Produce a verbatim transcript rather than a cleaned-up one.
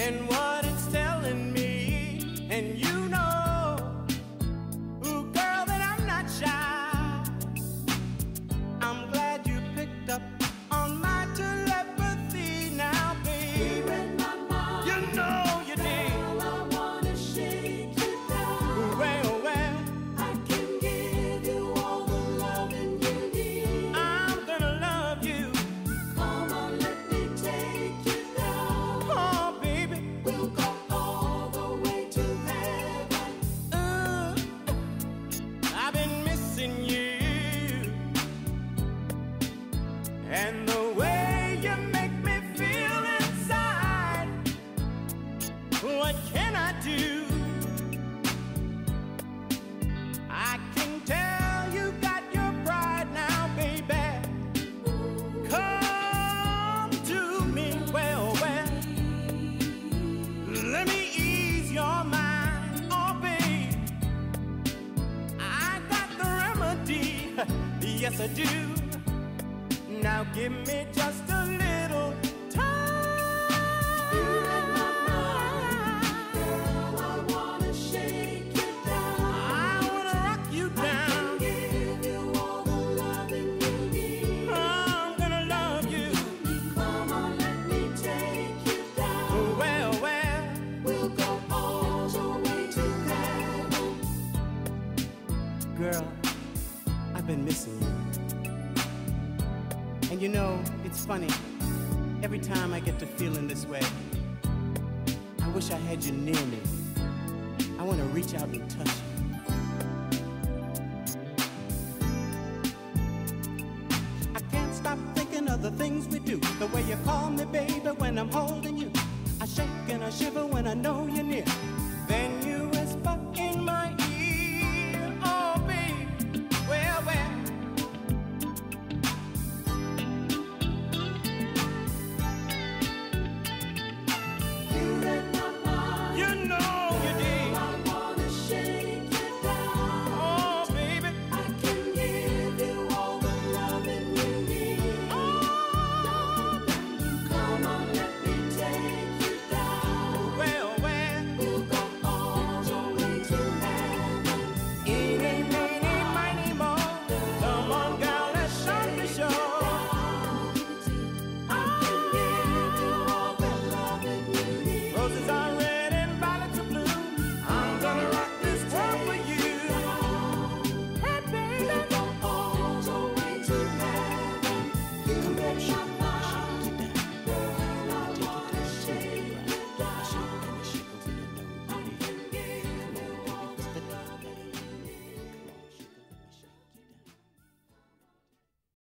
and what it's telling me. And you know, ooh, girl, that I'm not shy. I'm glad you picked up on my telepathy now, baby. You're in my mind. You know you did. Girl, I wanna shake you down. Well, well, I can give you all the loving you need. I'm gonna love you. Come on, let me take you down. Oh, baby. We'll go all the way to heaven. Uh, I've been missing you, and the way you make me feel inside. What can I do? I can tell you got your pride now, baby. Come to me, well, well. Let me ease your mind, oh babe. I got the remedy, yes I do. Now give me just a little time. You're in my mind. Girl, I wanna shake you down. I wanna rock you I can down. give you all the loving you need. I'm gonna love you. Come on, let me take you down. Well, well, We'll go all the way to heaven. girl, I've been missing you. And you know, it's funny. Every time I get to feeling this way, I wish I had you near me. I want to reach out and touch you. I can't stop thinking of the things we do. The way you call me, baby, when I'm holding you. I shake and I shiver when I know you're near. Then